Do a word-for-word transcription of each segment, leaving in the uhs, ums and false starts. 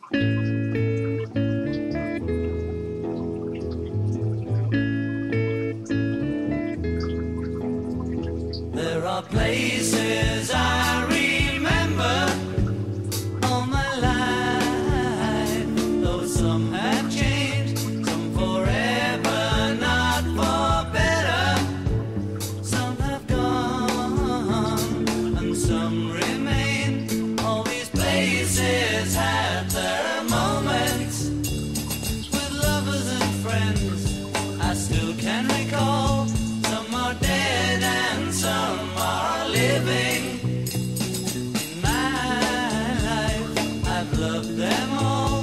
There are places I remember all my life, though some have changed, some forever, not for better. Some have gone and some remain. All these places had their moments with lovers and friends I still can recall. Some are dead and some are living. In my life, I've loved them all.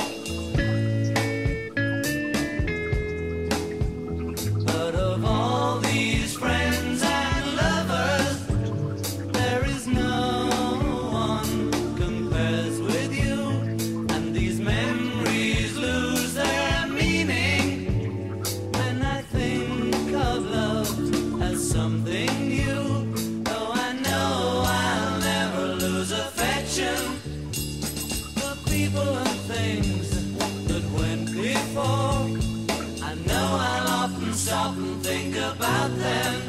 But of all these friends and lovers, there is no one compares with you. And these memories lose their meaning when I think of love as something new. Though I know I'll never lose affection for people and things that went before. I know I'll often stop and think about them.